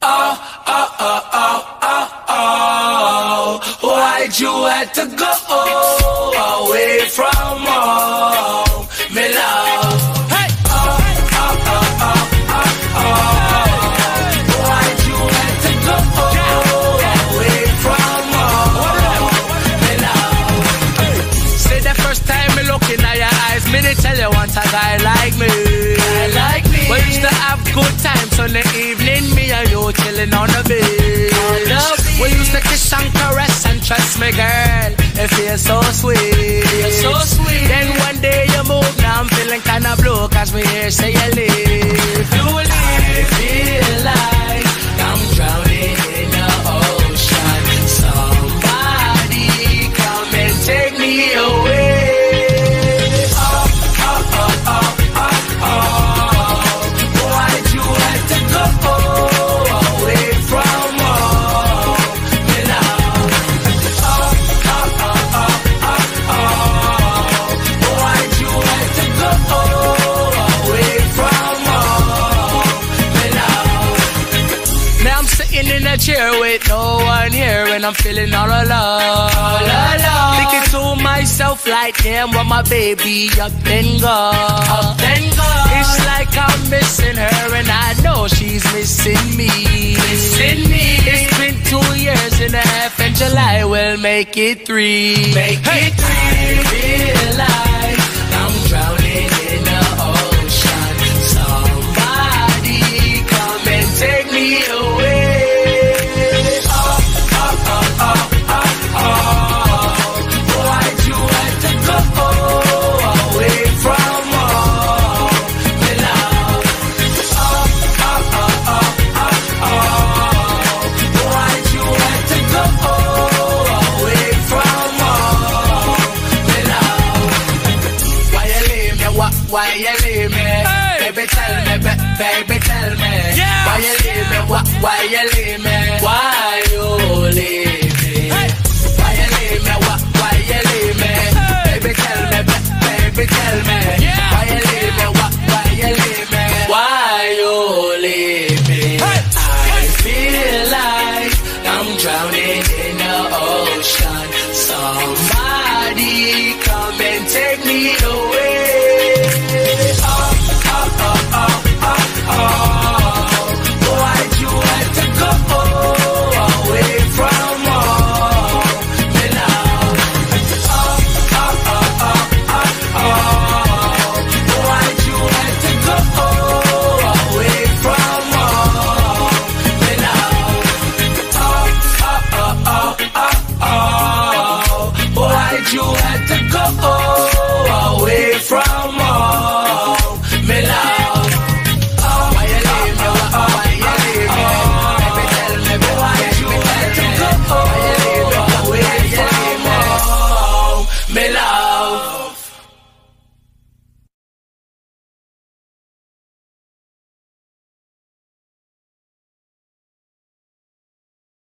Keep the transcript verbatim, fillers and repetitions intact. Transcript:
Oh, oh, oh, oh, oh, oh. Why'd you have to go away from home, me love? Hey. Oh, oh, oh, oh, oh, oh. Why'd you have to go away from home, me love? Say the first time me looking at your eyes, me they tell you want a guy like me. Guy like me. We used to have good times on the evening, me and you chilling on the beach. On the beach. We used to kiss and caress and trust me, girl, it feels so sweet. Feels so sweet. Then one day you move, now I'm feeling kinda blue, cause me here say you leave. You leave. I feel like I'm drowning in the ocean. Somebody come and take me away. In a chair with no one here, and I'm feeling all alone. All alone. Thinking to myself like, damn, what my baby up and gone. Up and gone. It's like I'm missing her, and I know she's missing me. Missing me. It's been two years and a half, and July will make it three. Make hey. it three. I feel like I'm drowning in the ocean. Somebody come and take me away. Why you leave me? Hey. Baby, tell me, baby, tell me. Yeah. Why you leave me? Why, why you leave me? Why you leave me? Hey. Why you leave me? Why, why you leave me? Hey. Baby, tell me, baby, tell me. Yeah. Why you leave me? Why, why you leave me? Why you leave me? Hey. I feel like I'm drowning in the ocean. Somebody come and take me away. You had to go.